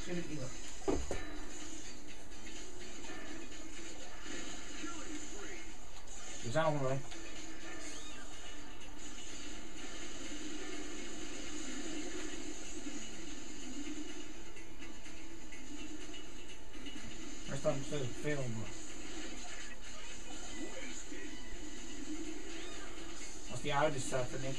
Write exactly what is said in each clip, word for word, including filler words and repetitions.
vind ik niet leuk. We zijn onderweg. Er staat nog steeds veel onder. Als die uit is, staat er niks.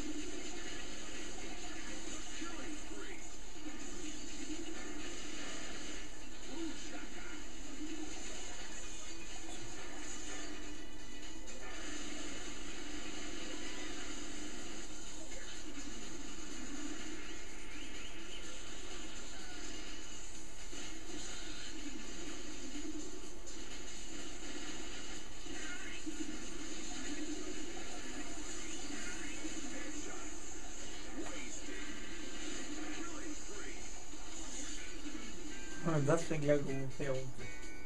Dat vind ik leuk om veel om te...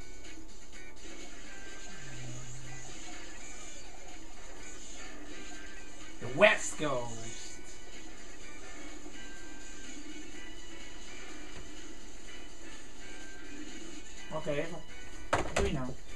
The West Coast. Oké, okay, even. Wat doe je nou?